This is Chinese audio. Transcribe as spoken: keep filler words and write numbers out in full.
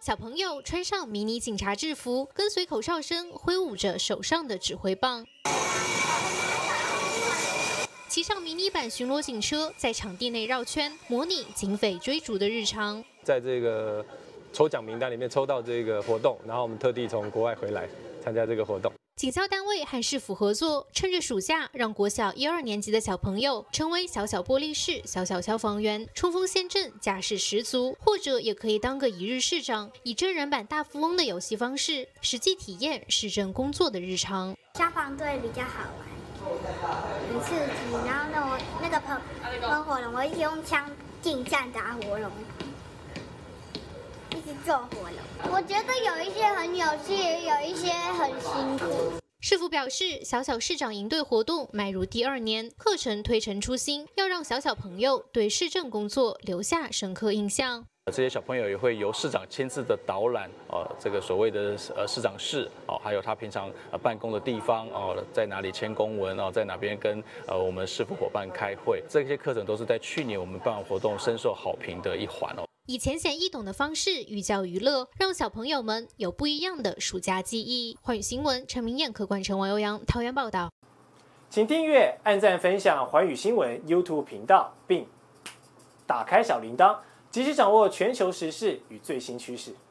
小朋友穿上迷你警察制服，跟随口哨声，挥舞着手上的指挥棒。 骑上迷你版巡逻警车，在场地内绕圈，模拟警匪追逐的日常。 在这个抽奖名单里面抽到这个活动，然后我们特地从国外回来参加这个活动。 警校单位和市府合作，趁着暑假，让国小一二年级的小朋友成为小小玻璃市小小消防员，冲锋陷阵，架势十足。或者也可以当个一日市长，以真人版大富翁的游戏方式，实际体验市政工作的日常。 消防队比较好玩。 很刺激，然后呢，我那个喷喷火龙，我一直用枪近战打火龙，一直做火龙。我觉得有一些很有趣，也有一些很辛苦。 市府表示，小小市长营队活动迈入第二年，课程推陈出新，要让小小朋友对市政工作留下深刻印象。 这些小朋友也会由市长亲自的导览，呃，这个所谓的呃市长室哦，还有他平常呃办公的地方哦，在哪里签公文哦，在哪边跟呃我们市府伙伴开会，这些课程都是在去年我们办完活动深受好评的一环哦。 以浅显易懂的方式寓教于乐，让小朋友们有不一样的暑假记忆。寰宇新闻陈明燕、柯冠成、王悠扬桃园报道。 请订阅、按赞、分享寰宇新闻 YouTube 频道，并打开小铃铛。及时掌握全球时事与最新趋势。